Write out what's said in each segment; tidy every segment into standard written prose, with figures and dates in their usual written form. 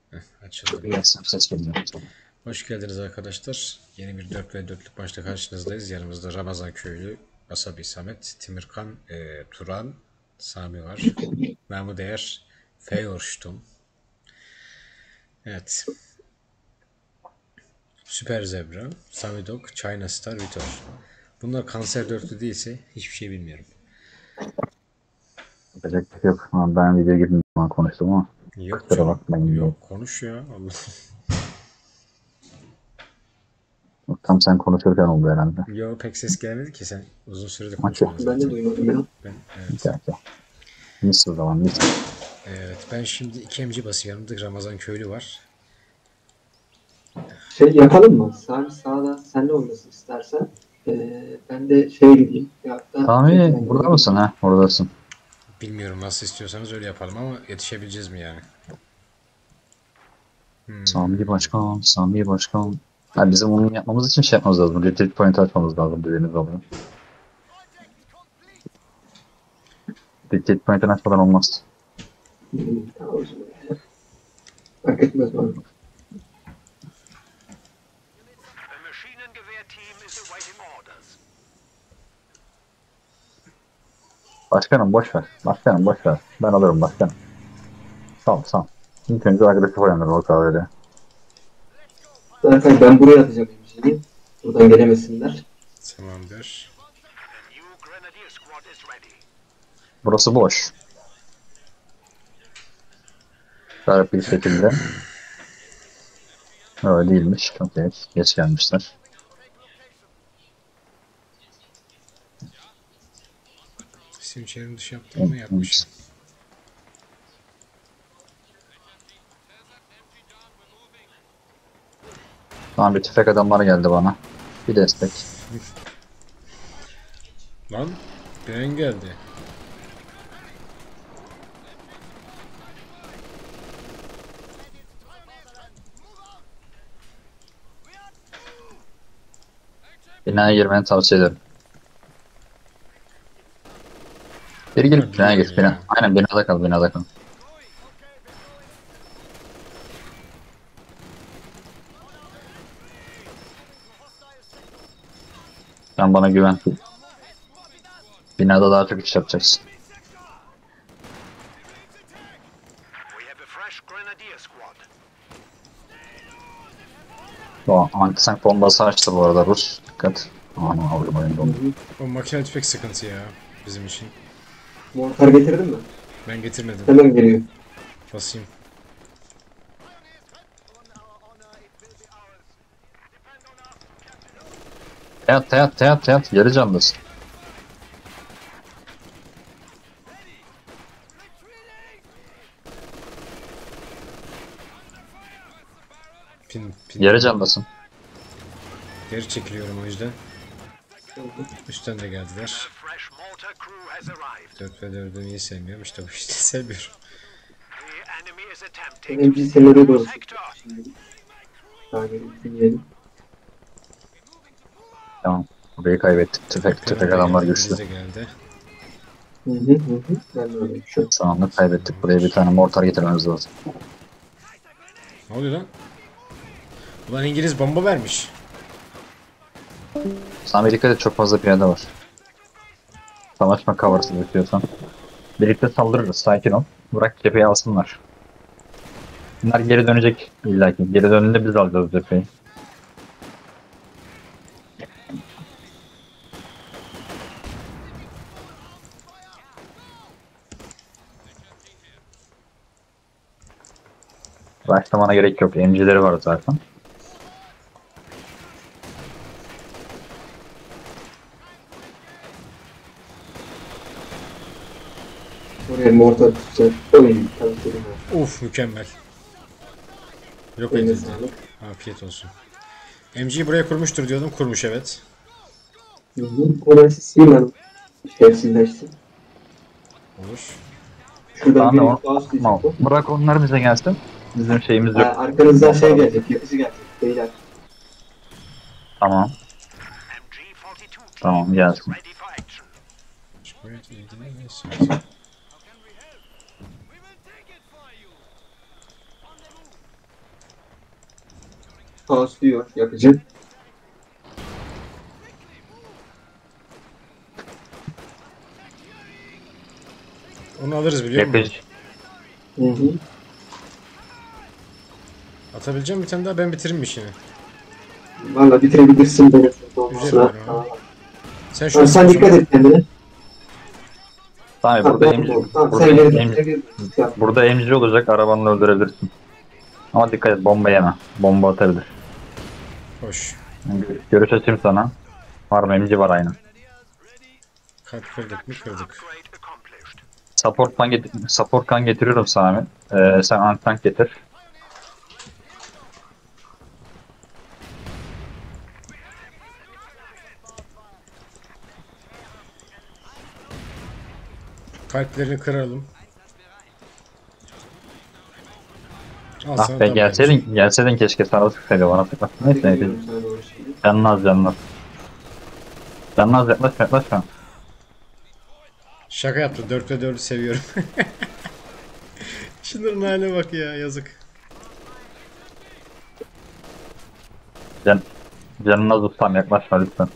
Açıldı. Gelsin ses geliyor. Hoş geldiniz arkadaşlar. Yeni bir 4v4'lük maçta karşınızdayız. Yanımızda Ramazan Köylü, Asabi Samet, Timirkan, Turan, Sami var. Namı değer Feyorştum. Evet. Süper Zebra, Samidok, China Star, Vitor. Bunlar kanser dörtlü değilse hiçbir şey bilmiyorum. Yapacak bir şey yok. Ama ben video girdiğim zaman konuştum ama Yok kusura canım. bakmayın diye. Yok konuş ya. Allah. Tam sen konuşurken oldu herhalde. Yok pek ses gelmedi ki, sen uzun süredir Okey. konuşmadın Ben de zaten. duymadım ya. Evet. Okey. Mis o zaman mis. Evet, ben şimdi 2 MC basıyorum. Yanımda Ramazan Köylü var. Şey yapalım mı? Sağda senle oynasın istersen. Ben de şeye gideyim. Ya da Sami burada mısın ha? Oradasın. Bilmiyorum, nasıl istiyorsanız öyle yapalım ama yetişebileceğiz mi yani? Sami başkan, Sami başkan. Ha, bizim onu yapmamız için şey yapmamız lazım. Retreat point açmamız lazım dediğiniz oluyor. Retreat point'ini açmadan olmaz. Tamam o zaman. Fark etmez bana. The Maschinengewehr team is awaiting orders. Başkanım boş ver. Başkanım boş ver. Ben alırım başkanım. Sağ ol. İlk önce agresif oynanır o kahvede. Zaten ben buraya atacağım şeyi. Buradan gelemesinler. Tamamdır. The new Grenadier squad is ready. Burası boş. Garip bir şekilde. Öyle değilmiş. Okey. Geç gelmişler. İsim çevrim dışı yaptım mı? Yapmışım. Tamam bir tüfek adamlar geldi bana. Bir destek. Lan ben geldi. Binaya girmeni tavsiye ederim. Geri girip binaya gir. Ya. Aynen binada kal. Sen bana güven. Binada daha çok iş yapacaksın. We have a fresh Grenadier squad. O antisank bombası açtı bu arada Rus. Dikkat. Aman avrum oyunda oldu. O makine tüfek sıkıntı ya bizim için. Mortar getirdin mi? Ben getirmedim. Hemen geliyor. Basayım. Teat. Yarı canlısın. Pin. Yarı canlısın. Geri çekiliyorum o yüzden. Üstten de geldiler. A fresh mortar crew has arrived. 4 ve 4'ü niye sevmiyorum? İşte bu işte sevmiyorum. The enemy is attempting Benim to bilgisayarlara secure doğru. our sector. Daha gelip dinleyelim. Tamam. Burayı kaybettik. Tüfek adamlar güçlü. Bize geldi. Ben de öyle. Şu. Şu anda kaybettik. Buraya bir tane mortar getirmemiz lazım. Ne oluyor lan? Ulan İngiliz bomba vermiş. Sami dikkat et, çok fazla piyade var. Savaşma cover'sı istiyorsan. Birlikte saldırırız, sakin ol. Bırak cepheyi alsınlar. Bunlar geri dönecek illaki. Geri döndüğünde biz alacağız cepheyi. Başlamana gerek yok. MC'leri var zaten. Oraya mortar tutacak. Oy. Tavsiyelim var. Uf mükemmel. Yok Eline edildi. sağlık. Afiyet olsun. MG buraya kurmuştur diyordum. Kurmuş evet. Hemen siz hemen şerefsizleşsin. Olur. Şuradan Tamam, gelip bağış tamam. diyecek bu. Bırak onlar bize gelsin. Bizim şeyimiz yok. Arkanızdan şey gelecek. Yapıcı gelecek. Beyler. Tamam. MG-42 team Tamam, is gelsin. ready for action. Evet, ilgili neyse. Pausluyor yapıcı. Onu alırız biliyor musun? Yakıcı. Hı hı. Atabileceğim bir tane daha, ben bitiririm işini. Valla bitirebilirsin beni. Güzel var ya. Sen Tamam, sen şunu dikkat et kendine. Tamam Tamam, burada emci, tamam, burada, sen geri emci, bitirebilirsin. Yap. burada emci olacak, arabanla öldürebilirsin. Ama dikkat et, bomba yeme. Bomba atabilir. hoş. Görüş açayım sana. Var mı? Emci var aynı. Kalp kırdık mı kırdık. Upgrade accomplished. Support kan getiriyorum sana. Sen anti-tank getir. Kalplerini kıralım. Al Ah sana be, tam gelseydin keşke, sana sıksaydı bana sıkma. Neyse neyse. Geliyorum sana doğru şimdi. Canını az canını az. Canını az, yaklaşma. Şaka yaptım. 4'te 4'ü seviyorum. Şunların haline bak ya, yazık. Canını az ustam, yaklaşma lütfen.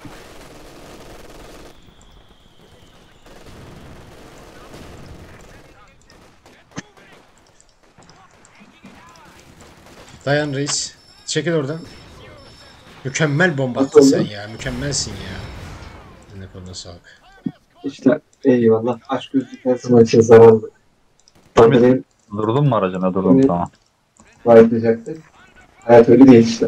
Dayan reis. Çekil oradan. Mükemmel bomba Nasıl attın oldu? sen ya. Mükemmelsin ya. Ne koluna sağlık. İşte eyvallah. Aşk gözlük her zaman için zararlı. Abi, Benim durdun mu aracına? Durdum, Evet. tamam. vaatlayacaktı. Hayat öyle değil işte.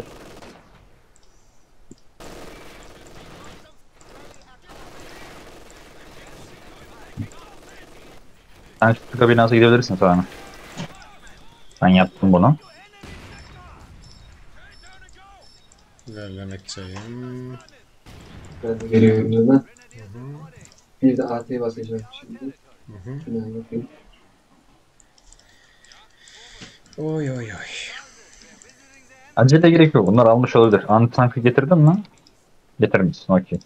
Sen şu tıka binası gidebilirsin sonra. Ben yaptım bunu. İlerlemekteyim. Ben de geliyorum yanına. Bir de AT'ye basacağım şimdi. Hı. Şuna bakayım. Oy oy oy. Acele gerek yok. Bunlar almış olabilir. Anti-tank'ı getirdin mi? Getirmişsin. Okey.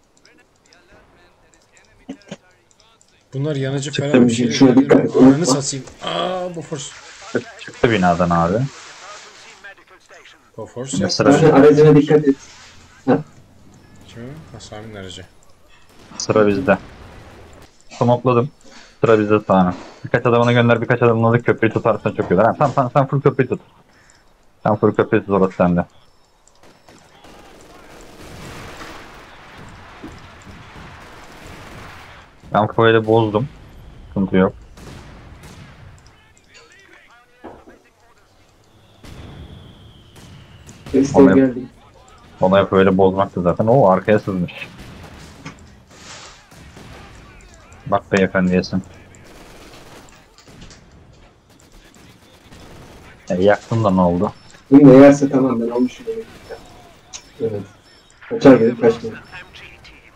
Bunlar yanıcı Çıktım, falan bir şey. şuna dikkat et. Ananı satayım. Aa, bu force. Çıktı binadan abi. Emergency medical station. Bu force Ya ya. sıra, Zaten aracına dikkat et. Kim o? Hasan'ın aracı. sıra bizde. Smokladım. Sıra bizde sana. Birkaç adamını gönder, birkaç adamını da köprüyü tutarsan çok iyi olur. Ha, tamam, sen full köprüyü tut. Sen full köprüyü tut, orası sende. Ben foili bozdum. Sıkıntı yok. Desteğe Olay- geldim. Olay foili bozmaktı zaten. O arkaya sızmış. Bak beyefendiyesin. Yaktın da ne oldu? Bunu da yerse tamam, ben olmuşum. Evet. Kaçar gibi kaçmıyor. MG team.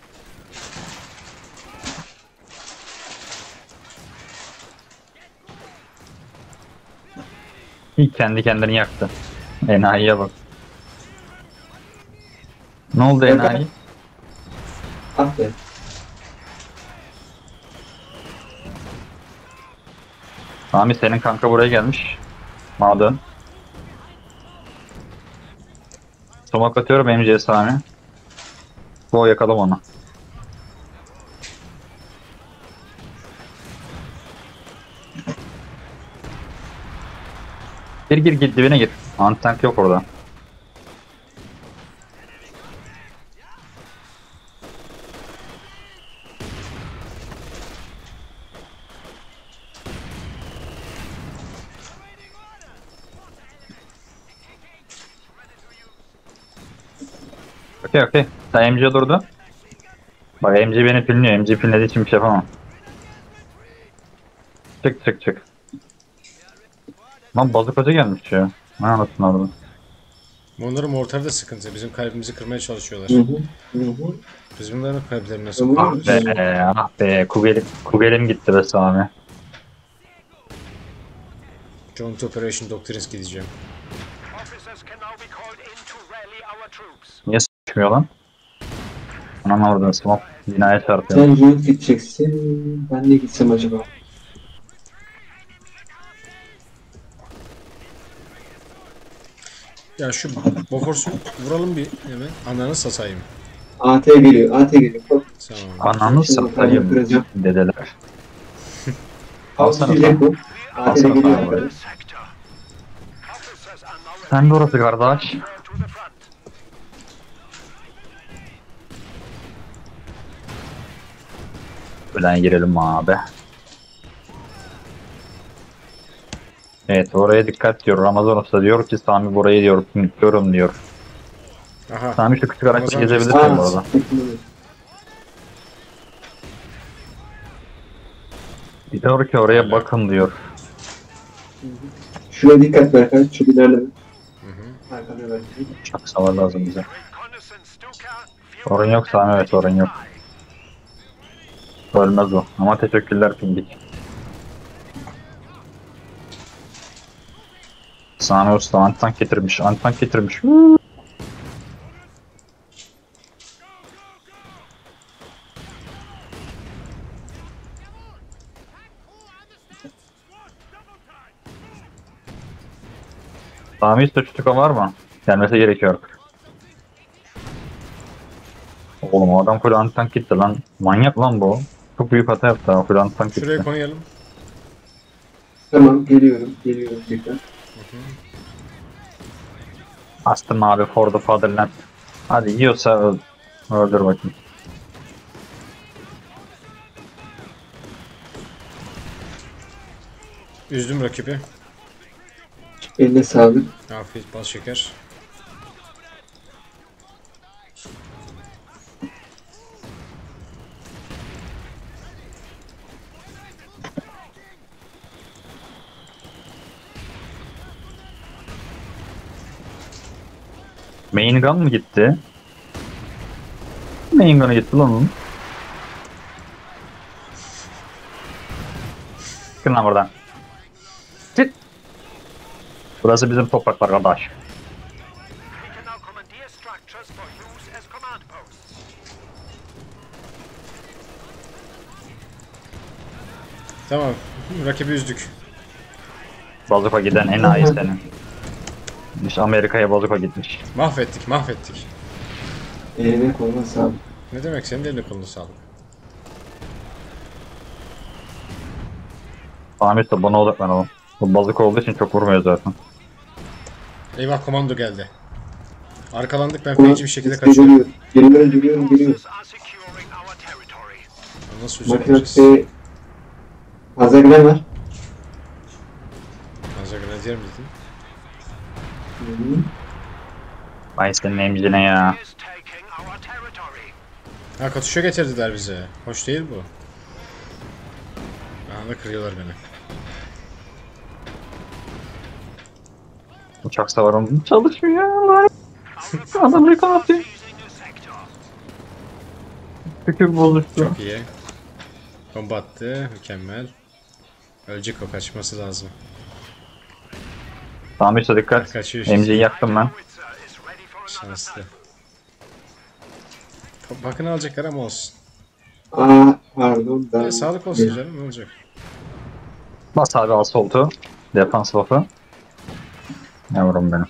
İlk kendi kendini yaktı. Enayiye bak. Ne oldu enayi? Ah be. Sami, senin kanka buraya gelmiş. Maden. Sumak atıyorum MC'ye Sami. Bu yakalım onu. Gir dibine gir. Antank yok orada. Okey. Sen MC durdu. Bak MC beni pinliyor. MC pinlediği için bir şey yapamam. Çık. Lan bazukacı gelmiş ya. Ne anasını aldım. Onların mortarı da sıkıntı. Bizim kalbimizi kırmaya çalışıyorlar. Hı hı. Biz bunların kalplerini nasıl Tamam. kırıyoruz? Ah be. Kugelim gitti be Sami. Joint Operation Doctrines gideceğim. Officers can now be called in to rally our troops. Niye s**miyor lan? Anam oradan smoke binaya çarpıyor. Sen Züğüt gideceksin. Ben ne gitsem acaba? Ya şu Bofors'u vuralım bir hemen. Ananı satayım. AT geliyor. AT geliyor. Hop. Tamam. Ananı Şimdi satayım kıracağım. dedeler. Al Alsana düşecek sen. bu. AT de Alsana geliyor sen. arkadaş. Sector. Officers are now Sen de orası kardeş. ready to the front. Ulan girelim abi. Evet oraya dikkat diyor. Ramazan Usta diyor ki Sami burayı diyor pinliyorum diyor. Aha. Sami şu küçük araçla Ramazan gezebilirsin bu Aa, arada. sıkıntı. Diyor ki oraya bakın diyor. Şuna dikkat Berkay. Çok ilerleme. Arkada Berkay. Çok savar lazım bize. Reconnaissance Stuka. Sorun yok Sami, evet sorun yok. Ölmez o. Ama teşekkürler Pindik. Sami Usta antitank getirmiş. Antitank getirmiş. Sami Usta çocuk var mı? Gelmesi gerekiyor. Oğlum o adam full antitank gitti lan. Manyak lan bu. Çok büyük hata yaptı ha. Full antitank Şuraya gitti. koyalım. Tamam geliyorum. Geliyorum tekrar. Astım abi for the fatherland. Hadi yiyorsa öldür bakayım. Üzdüm rakibi. Eline sağlık. Afiyet bal şeker. Main gun mı gitti? Main gun'ı gitti lan onun. Çıkın lan buradan. Çık. Burası bizim topraklar kardeş. We can now commandeer structures for use as command posts. Tamam. Rakibi üzdük. Bazuka giden enayi senin. İşte Amerika'ya bazuka gitmiş. Mahvettik, mahvettik. Eline koluna sağlık. Ne demek senin de eline kolunu sağlık. Ahmet de bana odaklanalım. Bu bazuka olduğu için çok vurmuyor zaten. Eyvah komando geldi. Arkalandık ben feci bir şekilde kaçıyorum. Geliyorum. Geliyorum. Geliyorum. Geliyorum. Forces are securing our territory. Nasıl Makinesi üzüleceğiz? fazla güven var. Azra Grenadier mi dedin? Hı-hı. Ay senin emcine ya. Is taking our territory. Ha katuşa getirdiler bize. Hoş değil bu. Aha da kırıyorlar beni. Uçak savarım çalışmıyor lan. Adam ne yapıyor? Seizing a sector. Tükür bozuştu. Çok iyi. Bomba attı. Mükemmel. Ölecek o kaçması lazım. Tamam işte dikkat. Kaçıyor işte. MC'yi yaktım ben. Howitzer is ready for another Şanslı. fire. Bakın alacaklar ama olsun. Aa pardon. Ben... Sağlık olsun canım ne olacak? Bas abi asfaltı. Defans buff'ı. Yavrum benim.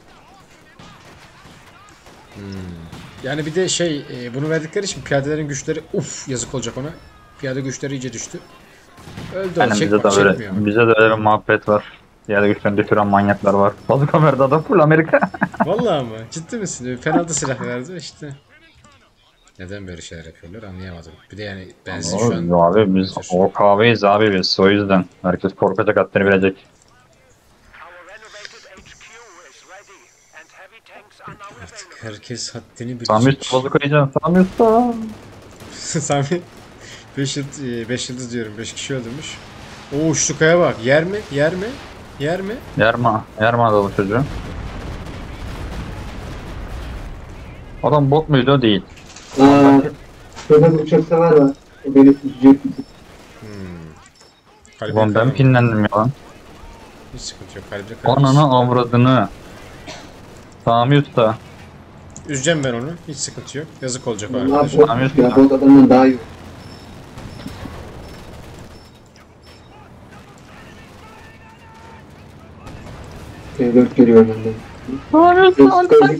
Yani bir de bunu verdikleri için piyadelerin güçleri yazık olacak ona. Piyade güçleri iyice düştü. Öldü o Yani bize de çekmiyor. öyle, bize de öyle bir muhabbet var. Diğer güçlerini düşüren manyaklar var. Bazuka verdi adam full Amerika. Vallahi mı? Ciddi misin? Fena da silah verdi işte. Neden böyle şeyler yapıyorlar anlayamadım. Bir de yani benzin şu an... Abi biz o kahveyiz abi biz o yüzden. Herkes korkacak haddini bilecek. Our renovated HQ is ready, and heavy tanks are now Artık available. herkes haddini Sami bilecek. Usta bazuka yiyeceğim. Sami Usta. Sami 5 yıldız diyorum 5 kişi öldürmüş. Oo şu kaya bak yer mi? Yer mi? Yer mi? Yarma adalı çocuğu. Adam bot muydu o değil. Aa, şurada bir uçak sever var. O beni üzecek bir tık. Kalbine Ulan ben kayalım. pinlendim ya lan. Hiç sıkıntı yok kalbine kayalım. Ananı avradını. Sami Usta. Üzeceğim ben onu. Hiç sıkıntı yok. Yazık olacak o Ne arkadaş. yapıyor? Ya bot adamdan daha iyi. T4 geliyor benden. Sami Usta anti-tank.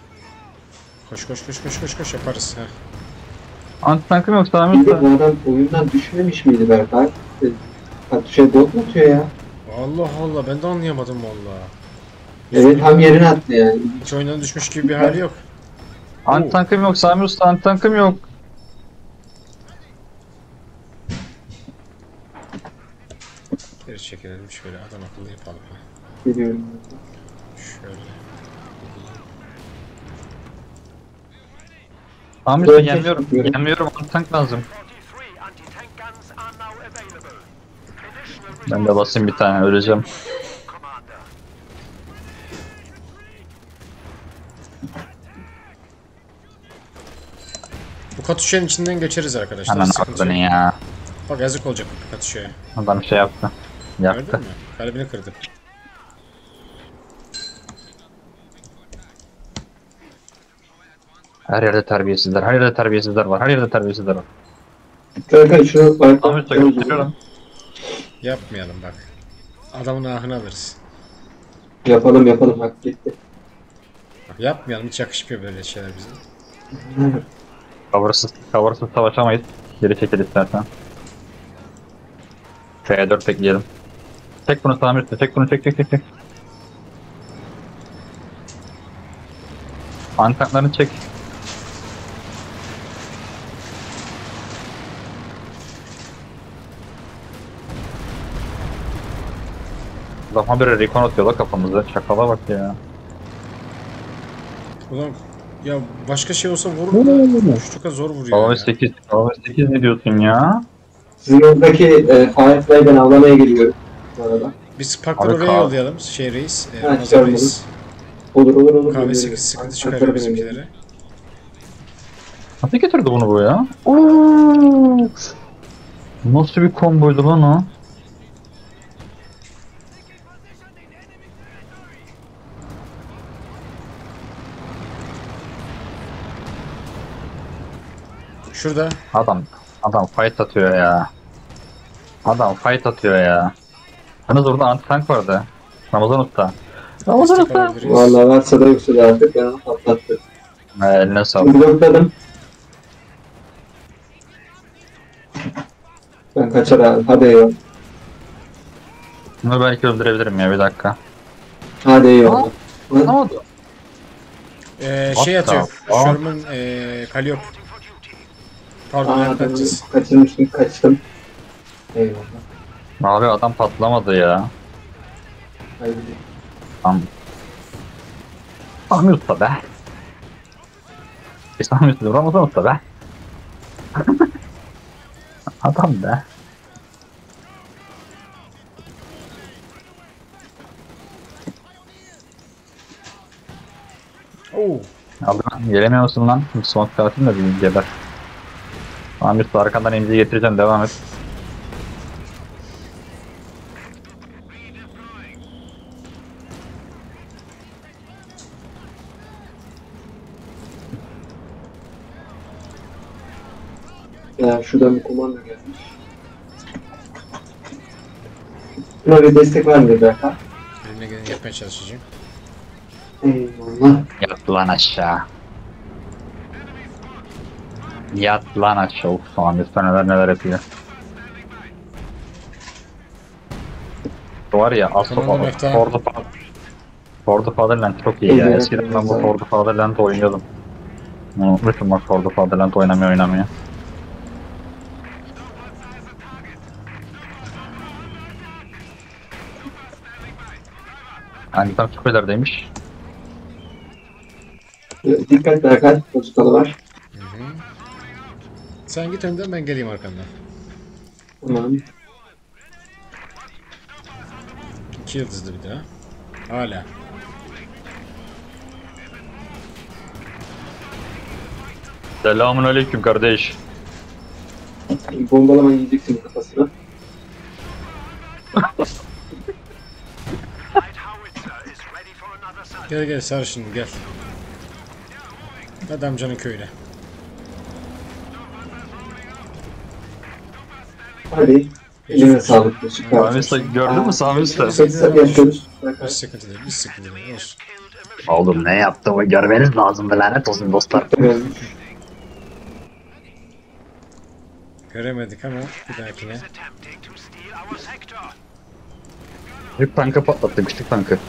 Koş yaparız. Ha. Anti-tankım yok Sami Bir de Usta. bu adam oyundan düşmemiş miydi Berkay? Şey bot mu atıyor ya? Allah Allah ben de anlayamadım valla. Evet tam yerine attı yani. Hiç oyundan düşmüş gibi bir hali yok. Anti-tankım yok Sami Usta, anti-tankım yok. Geri çekilelim şöyle adam akıllı yapalım. Ha. Biliyorum. Şöyle. Sami Usta Böyle yemiyorum, çekiyorum. yemiyorum, anti-tank lazım. 43 anti-tank guns are now available. Additional Ben de basayım bir tane, öleceğim. Commander. Bu katuşenin içinden geçeriz arkadaşlar. Hemen Sıkıntı aklını yok. ya. Bak yazık olacak bu katuşeye. Adam şey yaptı. Gördün Yaptı. mü? Kalbini kırdı. Her yerde terbiyesizler, her yerde terbiyesizler var, her yerde terbiyesizler var. Berkay şunu Sami Usta gösteriyorum. Yapmayalım bak. Adamın ahını alırız. Yapalım hak gitti. Bak, yapmayalım hiç yakışmıyor böyle şeyler bize. Cover'sız savaşamayız. Geri çekil istersen. F4 bekleyelim. Çek bunu Sami Usta, çek bunu, çek. Antanklarını çek. Daha bir recon atıyor la kafamıza. Şakala bak ya. Ulan ya başka şey olsa vurur da şu çok zor vuruyor Kavame ya. 8, Kavame 8 ne diyorsun ya? Sizin oradaki Firefly ben avlamaya geliyorum. Bu arada. Biz Spark Abi oraya kal- yollayalım. Şey reis. Ha, Ramazan çıkarmadım. reis. Olur. Kahve Geliyorum. sıkıntı Arkadan çıkarıyor benim bizimkilere. Nasıl getirdi bunu bu ya? Oo! Nasıl bir komboydu lan o? Şurada. Adam fight atıyor ya. Adam fight atıyor ya. Yalnız orada anti-tank vardı. Ramazan Usta. Ramazan destek Usta. alabiliriz. Vallahi varsa da yoksa da artık ben onu patlattım. Eline sağlık. Blokladım. Ben kaçar abi. Hadi eyvallah. Bunu belki öldürebilirim ya, bir dakika. Hadi eyvallah. Ne oldu? Şey What atıyor. the fuck? Sherman Kaliop. Pardon Aa, yapacağız. kaçtım. Eyvallah. Abi adam patlamadı ya. Haydi. Tamam. Sami Usta be. Sami Usta, Ramazan Usta be. Adam be. Oo. Aldım. Gelemiyor musun lan? Son katil de bir geber. Sami Usta arkadan imzi getireceğim, devam et. Ya şuradan bir komando gelmiş. Buna bir destek var mı Berkay? Elimle geleni yapmaya çalışacağım. Eyvallah. Yat lan aşağı. Yat lan aşağı. Uf, Sami Usta neler yapıyor. Var ya Komando mekta. Ford Fatherland çok iyi ya. Evet, Eskiden ben bu güzel. Ford Fatherland oynuyordum. Unutmuşum bak Ford Fatherland oynamıyor. Hangi tam çok ilerideymiş? Dikkat Berkay. Bozukları var. Hı hı. Sen git önden ben geleyim arkandan. Tamam. 2 yıldızlı bir daha. Hala. Selamun aleyküm kardeş. Bombalama yiyeceksin kafasına. Light howitzer is ready for another surge. Gel sarışın gel. Hadi amcanın köyüne. Hadi. Eline sağlık. Süper. Sami Usta gördün mü Sami Usta? Yapıyoruz. Hiç sıkıntı değil. Olsun. Killed Oğlum ne yaptığımı görmeniz lazım be, lanet olsun dostlar. Göremedik ama bir dahakine. attempting to steal our sector. Küçük tankı patlattı, küçük tankı.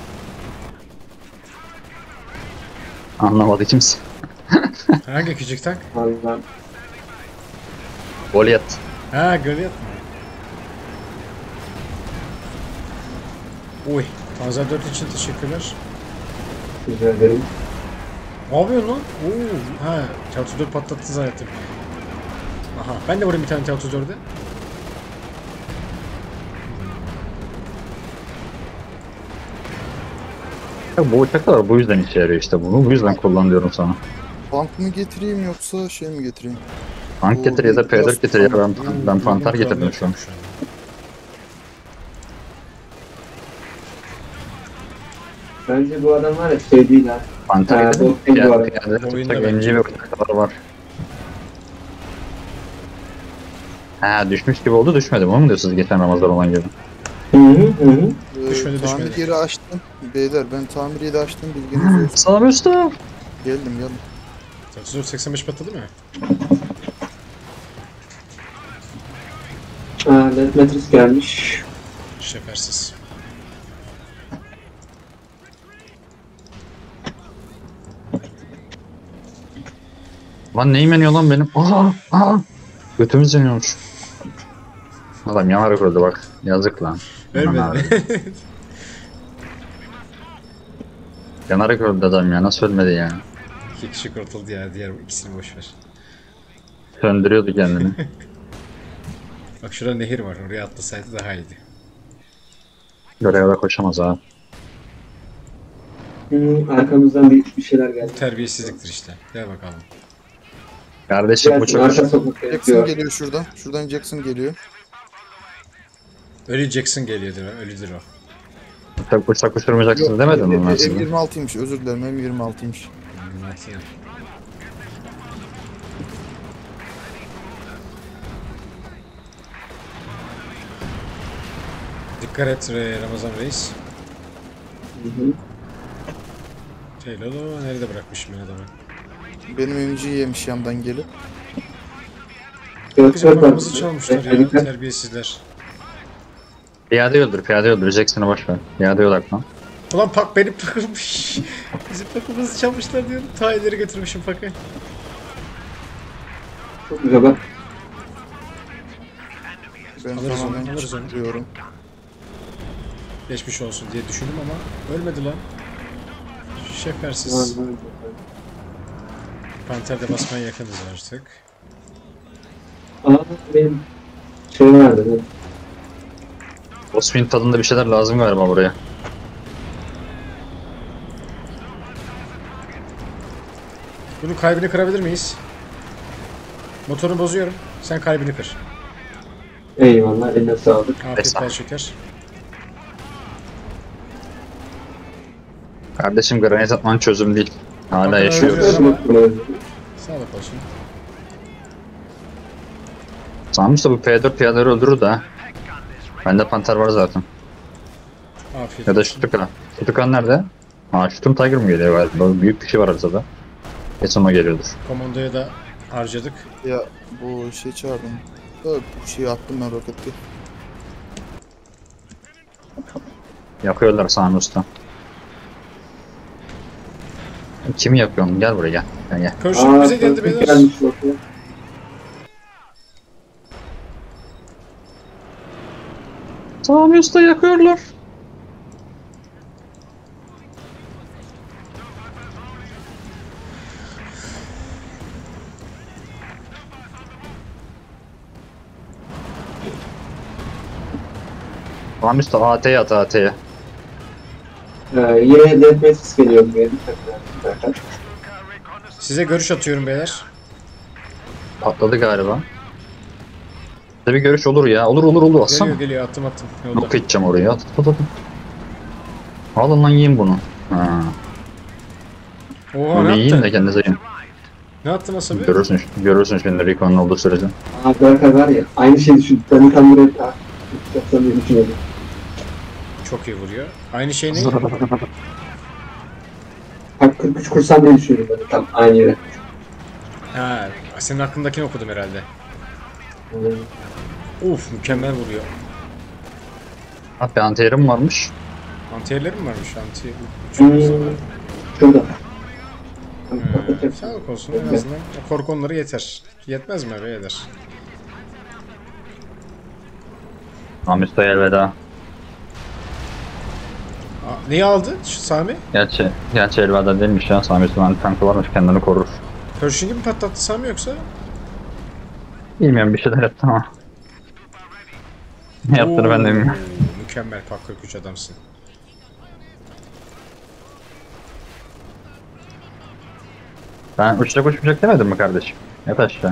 Anlamadı kimse. Hangi küçük tank? Vallahi Goliath. Ha Goliath mı? Uy. Panzer 4 için teşekkürler. rica ederim. Ne yapıyorsun lan? Oo. Ha. T-34 patlattı zaten. Aha. Ben de vurayım bir tane T-34'e. Ya bu uçaklar bu yüzden işe yarıyor işte, bunu bu yüzden kullanıyorum sana. Tank mı getireyim yoksa şey mi getireyim? Tank getir ya da P4 getir ya, ben panter getirdim şu an. Bence bu adam var ya şey değil ha. Panter Ha, getirdim. bu en bu arada. Piyade Oyunda tutsak bence. NG ve uçaklar var. Ha düşmüş gibi oldu, düşmedi. Onu mu diyorsunuz geçen Ramazan olan gibi? Hı hı hı. Düşmedi, Tamir düşmedi. yeri açtım. Beyler ben tamir yeri açtım, bilginiz olsun. Sana Mustafa. Geldim. T-34 85 patladı mı? Aa, Deathmatris gelmiş. Şefersiz. Lan neyim yanıyor lan benim? Aa! Götümüz yanıyormuş. Adam yanarak öldü bak. Yazık lan. Aman Ölmedi. abi. Yanarak öldü adam ya. Nasıl ölmedi ya? 2 kişi kurtuldu ya. Diğer ikisini boş ver. Söndürüyordu kendini. Bak şurada nehir var. Oraya atlasaydı daha iyiydi. Göreve koşamaz abi. Hı, arkamızdan bir şeyler geldi. Bu terbiyesizliktir işte. Gel bakalım. Kardeşim bu Gelsin, çok... arka sokak Jackson yapıyor. geliyor şuradan. Şuradan Jackson geliyor. Ölü Jackson geliyordur. Ölüdür o. Uçak uçurmayacaksın demedin mi ben size? M26'ymış, özür dilerim, M26'ymış. Nasıl yani? Dikkat et Ramazan Reis. Hı hı. Şey Lolo nerede bırakmışım ben adamı? Benim MG'yi yemiş yandan gelip. Bizim Gökçe paramızı çalmışlar ya. Dikkat. Terbiyesizler. Piyade öldür, piyade öldür. Jackson'ı boş ver. Piyade odaklan. Ulan pak benim takılmış. Bizim takımımızı çalmışlar diyorum. Ta ileri getirmişim pakı. Çok güzel bak. Ben Alırız onu, tamamen alırız onu. çıkıyorum. Geçmiş olsun diye düşündüm ama ölmedi lan. Şefersiz. Var, var. Panter'de basmaya yakınız artık. Aa, benim şey vardı. Değil mi? Osmin tadında bir şeyler lazım galiba buraya. Bunun kalbini kırabilir miyiz? Motorunu bozuyorum. Sen kalbini kır. Eyvallah, eline sağlık. Afiyet Estağfurullah. bal şeker. Kardeşim granit atman çözüm değil. Hala Bakın yaşıyoruz. öldürüyor. Ama- Sağlık olsun. Sanmış da bu P4 piyadeleri öldürür de ha. Bende panter var zaten. Afiyet Ya da olsun. Şutukan. Şutukan nerede? Ha Şutun Tiger mı geliyor galiba? Büyük bir şey var haritada. Kesin o geliyordur. Komandoya da harcadık. Ya bu şey çağırdım. Da bu şeyi attım ben roketi. Yakıyorlar Sami Usta. Kimi yakıyorsun? Gel buraya gel. Gel gel. Körşük bize geldi Körşük beyler. gelmiş bakıyor. Sami Usta yakıyorlar. Sami Usta AT'ye at AT'ye. Yine Deathmatris geliyor buraya. Dikkat. Size görüş atıyorum beyler. Patladı galiba. Tabii görüş olur ya. Olur atsana. Geliyor geliyor attım. Yolda. Yok edeceğim orayı. At. Alın lan yiyin bunu. Ha. Oha Onu ne yiyin de attın? kendinize yiyin. Ne attın Asabi? Görürsün şimdi Rico'nun olduğu sürece. Berkay var ya, aynı şeyi düşün. Ben tam buraya yapsam diye düşünüyorum. Çok iyi vuruyor. Aynı şey ne? Bak 43 kursam diye düşünüyorum ben de tam aynı yere. Ha, senin hakkındakini okudum herhalde. Hmm. Uf, mükemmel vuruyor. Hatta anti-air'im varmış. Anti-air'leri mi varmış? Anti Hmm. Şurada. Sağlık olsun en azından. O korku onları yeter. Yetmez mi be eder? Amisto'ya elveda. Aa, neyi aldı şu Sami? Gerçi elveda değilmiş ya. Sami Müslüman tankı varmış, kendini korur. Pershing'i mi patlattı Sami yoksa? Bilmiyorum, bir şeyler yaptı ama. Ne yaptığını ben de bilmiyorum. Oo, mükemmel Pak 43 adamsın. Ben uçacak uçmayacak demedim mi kardeşim? Yat aşağı.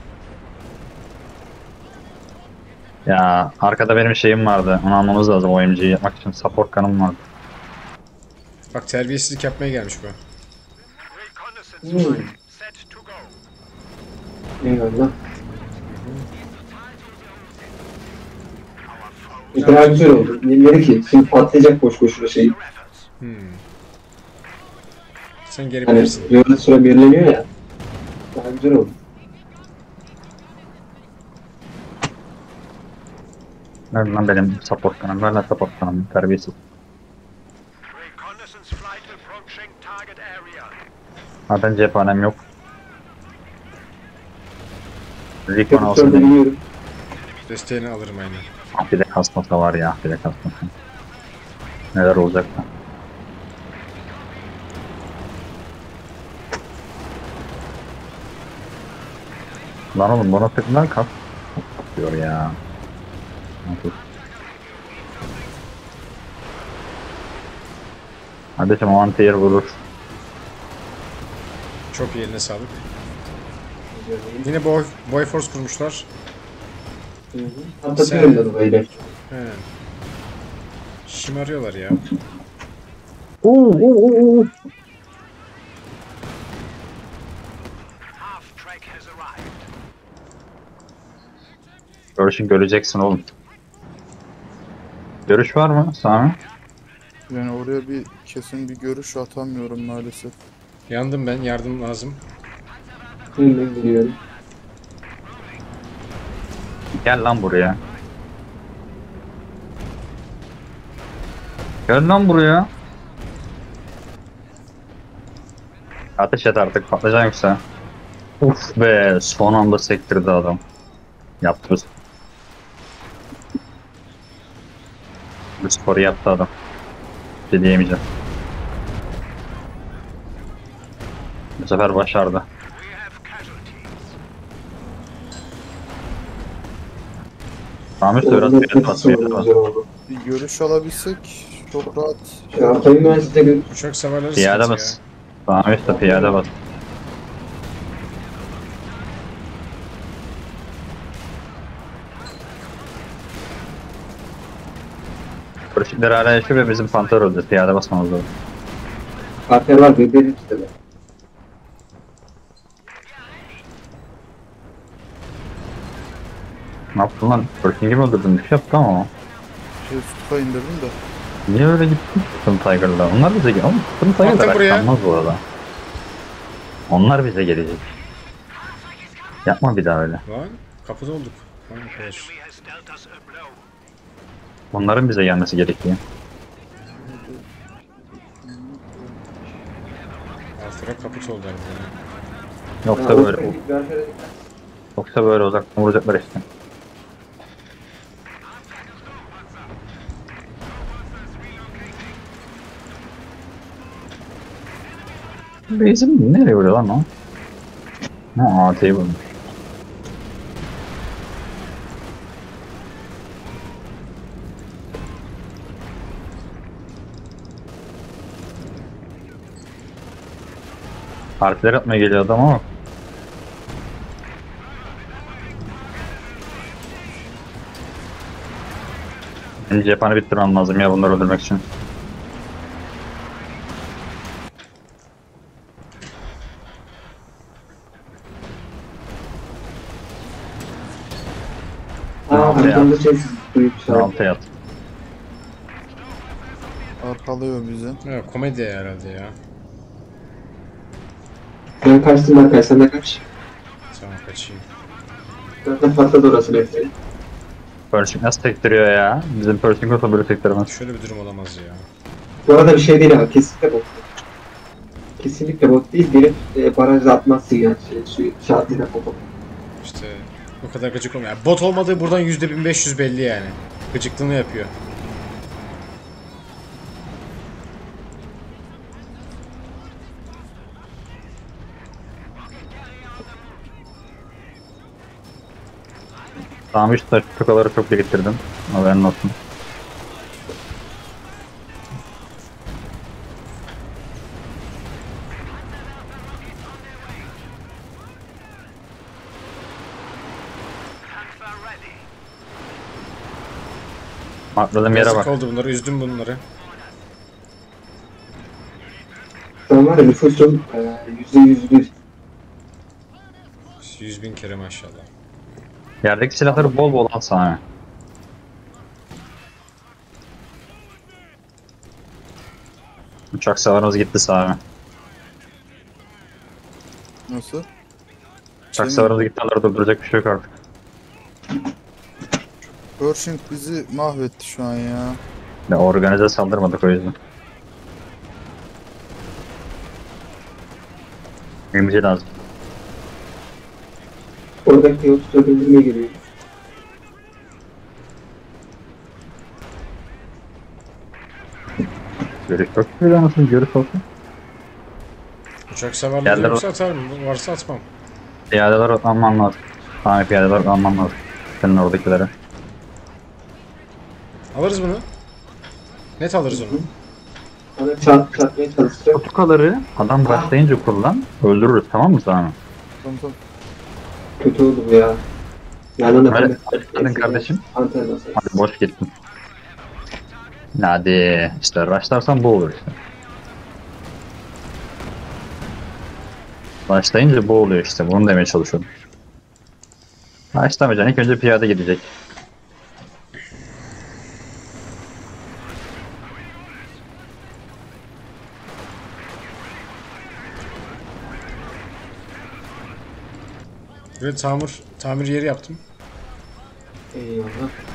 Ya arkada benim şeyim vardı. Onu almamız lazım, OMG'yi yapmak için. Support kanım vardı. Bak terbiyesizlik yapmaya gelmiş bu. Reconnaissance flight set to go. Eyvallah. Daha güzel oldu. Bilmedi ki. Şimdi patlayacak boş boşuna şey. Sen geri Hani bilirsin. yolda süre belirleniyor ya. Daha güzel oldu. Nerede lan benim support kanım? Ver lan support kanım. Terbiyesiz. Reconnaissance flight approaching target area. Zaten cephanem yok. Recon Yapıp olsun şurada diye. biliyorum. Desteğini alırım aynen. Ah, bir de kasmasa var ya. Bir de kasmasa. Neler olacak da. Lan oğlum bana tıklar kas. Diyor ya. Nasıl? Kardeşim o anti-air vurur. Çok iyi, eline sağlık. Yine boy force kurmuşlar. Atlatıyorum da böyle. He. Şımarıyorlar ya. Half track has arrived. Görüşün göreceksin oğlum. Görüş var mı Sami? Yani oraya bir kesin bir görüş atamıyorum maalesef. Yandım ben, yardım lazım. Hemen geliyorum. Gel lan buraya. Gel lan buraya. Ateş et artık, patlayacak yoksa. Uf be, son anda sektirdi adam. Yaptı. Bu sporu yaptı adam. Bir şey diyemeyeceğim. Bu sefer başardı. We have casualties. Ahmet Orada biraz bir nefes basıyor. oldu, güzel oldu. Bir görüş alabilsek çok rahat. Ya atayım ben size gün. Uçak savarları Piyade sıkıntı bas. ya. Ahmet de piyade bas. Barışıklar hala yaşıyor ve bizim panter öldü. Piyade basmamız lazım. Parker var bebeğin işte de. Ne yaptın lan? Barışık'ı mi öldürdün? Bir şey yaptı ama. Şey tuta indirdim de. Niye öyle gittin Kıtım Tiger'la? Onlar bize gelecek. Ama Kıtım Attım Tiger'lar buraya. kalmaz bu arada. Onlar bize gelecek. Yapma bir daha öyle. Lan kapıda olduk. Lan arkadaş. Enemy has dealt us a blow. Onların bize gelmesi gerekiyor. Alt taraf kaput oldu harbiden. Yoksa böyle, yoksa böyle uzaktan vuracaklar işte. Base'im nereye vuruyor lan o? Ha, AT'yi vurmuş. Partiler atmaya geliyor adam ama. Benim cephanı bitirmem lazım ya bunları öldürmek için. Arkamda şey duyup sağ. Altıya at. Arkalıyor bizi. Ha, komedi herhalde ya. Ben kaçtım Berkay, sen de kaç. Tamam kaçayım. Zaten patladı orası bekleyin. Pershing nasıl sektiriyor ya? Bizim Pershing olsa böyle sektiremez. Şöyle bir durum olamaz ya. Bu arada bir şey değil ha, kesinlikle bot değil. Kesinlikle bot değil, biri barajda atmazsın yani suyu şartıyla popo. İşte bu kadar gıcık olmuyor. Yani bot olmadığı buradan %1500 belli yani. Gıcıklığını yapıyor. Tamam işte tokaları çok biriktirdim. Haberin olsun. Transfer ready. Atladığım yere Yazık bak. oldu bunları, üzdüm bunları. Şu an var ya nüfusun %101. 100.000 kere maşallah. Yerdeki silahları bol bol al sana. Uçak savarımız gitti sağa. Nasıl? Uçak Şey savarımız mi? gitti, onları durduracak bir şey yok artık. Pershing bizi mahvetti şu an ya. Ya organize saldırmadık o yüzden. Mühimci lazım. Oradaki yol tutabildirmeye giriyor. Görüş yok. Bir de nasıl görüş olsun. Uçak savarları Yerler- yoksa atarım. Varsa atmam. Piyadeler atlanman lazım. Tamam, piyadeler atlanman lazım. Senin oradakilere. Alırız bunu. Net alırız onu. Bana çarpmaya çalışacak. Tukaları adam başlayınca kullan. Öldürürüz, tamam mı sana? Tamam tamam. Kötü oldu bu ya. Yanına Hadi, hadi kardeşim. Anten basarız. Hadi boş gittin. Hadi işte rushlarsan bu olur işte. Başlayınca bu oluyor işte. Bunu demeye çalışıyorum. Başlamayacaksın. İlk önce piyade gidecek. Böyle tamir yeri yaptım. Eyvallah.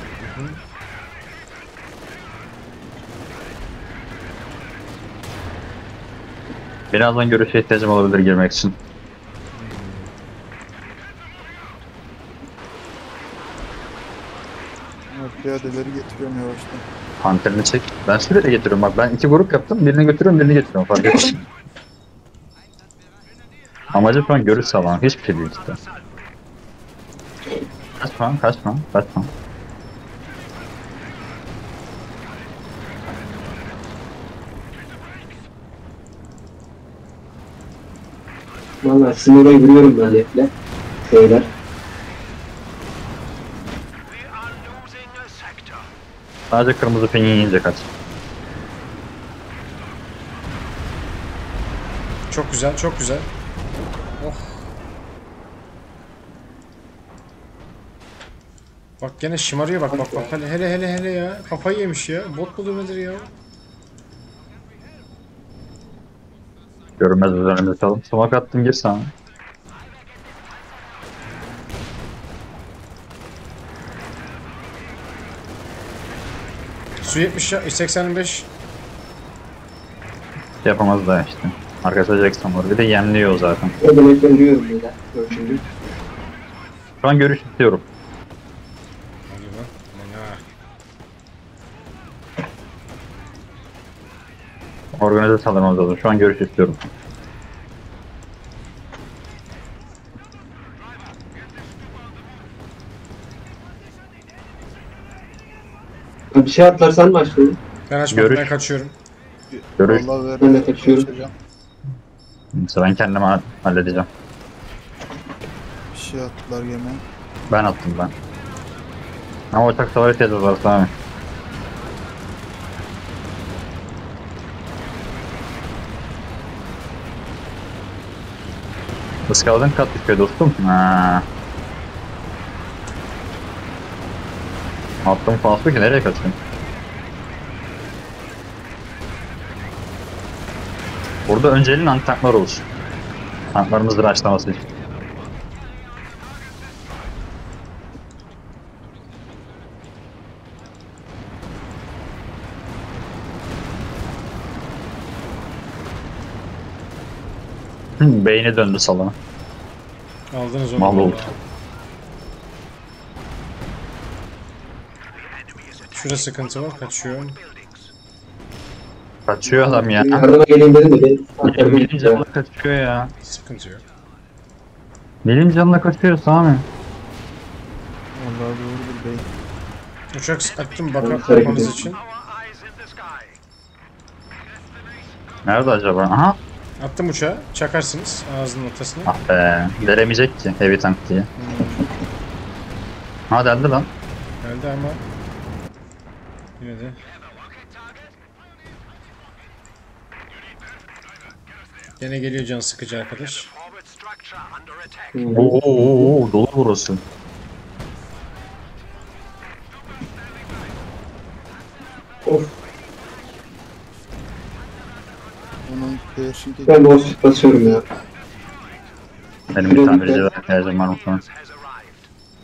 Birazdan görüşe ihtiyacım olabilir girmek için. Evet, piyadeleri getiriyorum yavaştan. Panterini çek. Ben sürekli getiriyorum. Bak ben 2 grup yaptım. Birini götürüyorum, birini getiriyorum. Fark etsin. Amacım şu an görüş sağlamak. Hiçbir şey değil işte. Kaçma, kaçma, kaçma. Valla sizin orayı vuruyorum ben heple. Beyler. We are losing a sector. Sadece kırmızı pingin yiyince kaç. Çok güzel, çok güzel. Oh. Bak gene şımarıyor bak bak bak. Hele ya. Kafayı yemiş ya. Bot mudur nedir ya? Görünmez üzerinde çalım. Sumak attım, gir sana. Su 70 ya 85. Yapamaz da işte. Arkadaşlar Jackson var. Bir de yemliyor zaten. O demek vuruyorum beyler. Ölçümlü. Şu an görüş istiyorum. Hadi lan. Aman ha. Organize saldırmamız lazım. Şu an görüş istiyorum. Bir şey atlarsan başlayalım. Ben açmadım, Görüş. ben kaçıyorum. Görüş. Vallahi ver. Ben de kaçıyorum. Mesela ben kendimi halledeceğim. Bir şey attılar gene. Ben attım ben. Ama uçak savar ihtiyacımız var Sami. Iskaladın kat düşüyor dostum. Ha. Attım fazla ki nereye kaçayım? Burada önceliğin antanklar olur. Tanklarımızı açlaması için. Beyni döndü salona. Aldınız onu. Mal oldu. Şurada sıkıntı var. Kaçıyor. Kaçıyor adam ya. Yardıma geleyim dedim de benim tanklarım Benim gitti ya. canına kaçıyor ya. Sıkıntı yok. Benim canına kaçıyor Sami. Vallahi doğrudur bey. Uçak attım Tamam, bakmanız hareket için. Our eyes in the sky. Nerede acaba? Aha. Attım uçağı. Çakarsınız ağzının ortasına. Ah be. Veremeyecek ki heavy tank diye. Ha deldi lan. Geldi ama yine de. Gene geliyor can sıkıcı arkadaş. Forward structure under attack. Oo, dolu burası. Of, Onun Pershing'e ben boş basıyorum ya. Benim bir tamirci var her zaman unutmam. Has arrived.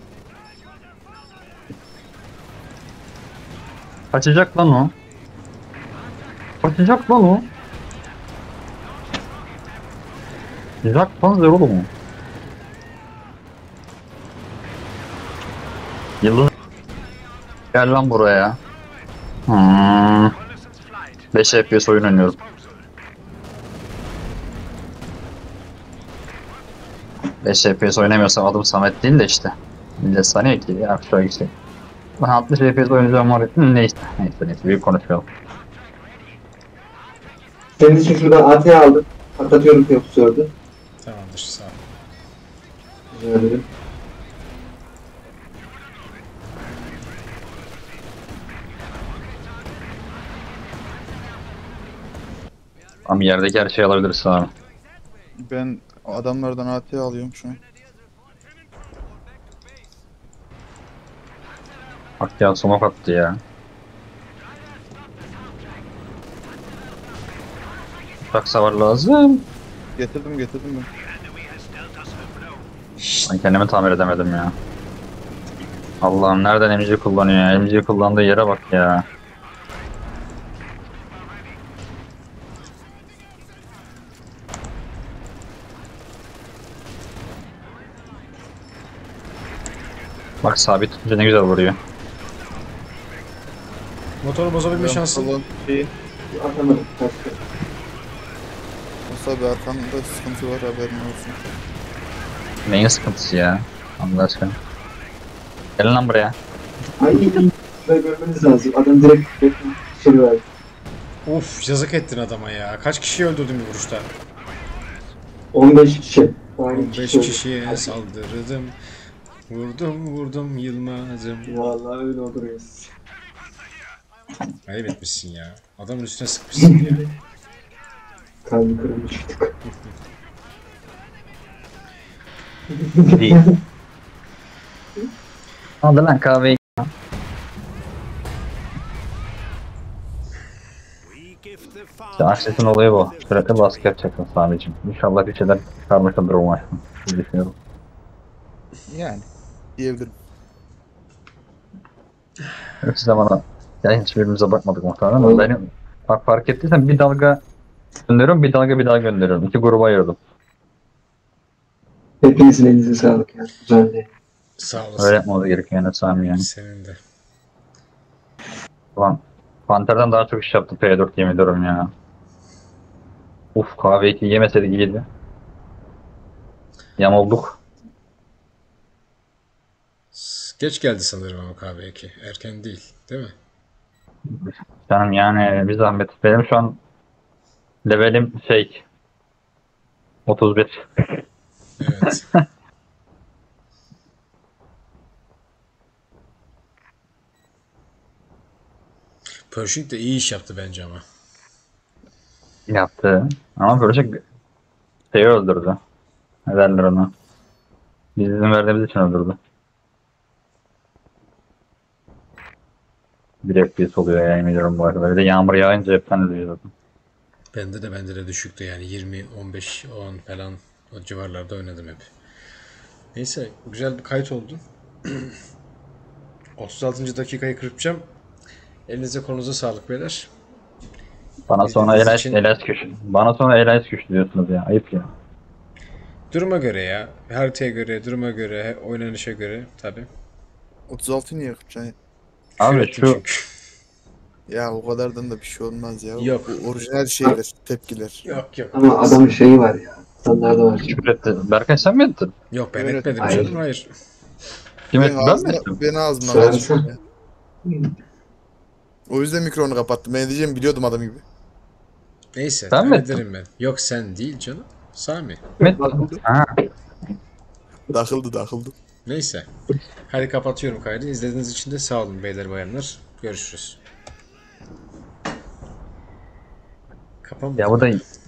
Kaçacak lan o. Kaçacak lan o. Jack Panzer oğlum o. Yıldız. Gel lan buraya. 5 FPS oyun oynuyorum. 5 FPS oynamıyorsam adım Samet değil de işte. Millet sanıyor ki ya şöyle işte. Ben 60 FPS oynayacağım var. Neyse büyük konuşmayalım. Senin için şuradan AT aldım. Patlatıyorum P34'ü. Tamamdır sağ ol. Rica ederim. Ama yerdeki her şeyi alabilirsin abi. ben adamlardan AT alıyorum şu an. Bak ya smoke attı ya. Uçak savar lazım. Getirdim ben. Ben kendimi tamir edemedim ya. Allah'ım nereden MG kullanıyor ya? MG kullandığı yere bak ya. Bak sabit tutunca ne güzel vuruyor. Motoru bozabilme şansın. Falan şeyi. Atamadım. Kaçtı. Musa bir arkamda sıkıntı var haberin olsun. Neyin sıkıntısı ya? Allah aşkına. Gelin lan buraya. Ay, şurayı görmeniz lazım. Adam direkt dışarı verdi. Of yazık ettin adama ya. Kaç kişiyi öldürdün bir vuruşta? 15 kişi. Aynı 15 kişi. kişiye saldırdım. Vurdum yılmazım. Vallahi öyle olur ya. Ayıp etmişsin ya. Adamın üstüne sıkmışsın ya. Kalbi kırılmıştık. İyi. Aldı lan kahveyi. We give the İşte Akses'in olayı bu. Sürekli baskı yapacaksın sadece. İnşallah bir şeyler çıkarmışsındır o maçtan. diye düşünüyorum. Yani diyebilirim. Yoksa bana yani hiçbirimize bakmadık muhtemelen ama benim bak fark ettiysen bir dalga gönderiyorum bir dalga gönderiyorum. İki gruba ayırdım. Hepinizin elinize sağlık ya. Güzeldi. Sağ olasın. Öyle yapmamız gerekiyor yani Sami yani. Senin de. Ulan Panter'den daha çok iş yaptı P4 yemin ediyorum ya. Uf kahve 2 yemeseydik iyiydi. Yamolduk. Geç geldi sanırım ama KV2. Erken değil. Değil mi? Canım yani bir zahmet. Benim şu an levelim 31. Evet. Pershing de iyi iş yaptı bence ama. Yaptı. Ama böyle öldürdü. Ne derler ona? Biz izin verdiğimiz için öldürdü. Bir FPS oluyor ya yemin ediyorum bu arada. Bir de yağmur yağınca hepten üzüyor zaten. Bende de düşüktü yani 20, 15, 10 falan O civarlarda oynadım hep. Neyse güzel bir kayıt oldu. 36. dakikayı kırpacağım. Elinize kolunuza sağlık beyler. Bana sonra İzlediğiniz için- Elias güçlü. Bana sonra Elias güçlü diyorsunuz ya. Ayıp ya. Duruma göre ya. Haritaya göre, duruma göre, oynanışa göre tabi. 36 niye yapacaksın? Abi şu Ya o kadardan da bir şey olmaz ya. Yok. Bu orijinal şeyler, tepkiler. Yok yok. Ama adamın şeyi var ya. Standardı var. küfür etti. Berkay sen mi ettin? Yok ben Evet. etmedim Hayır. canım hayır. Kim Ben etti? Ben mi ağzımdan, ettim? ben ağzımdan Söylesene. kaçırdım ya. O yüzden mikrofonu kapattım. Ben diyeceğim biliyordum adam gibi. Neyse Sen mi hallederim ben. Yok sen değil canım. Sami. Kim etti? Ha. Takıldı. Neyse. Hadi kapatıyorum kaydı. İzlediğiniz için de sağ olun beyler bayanlar. Görüşürüz. Kapanmadı. Ya bu da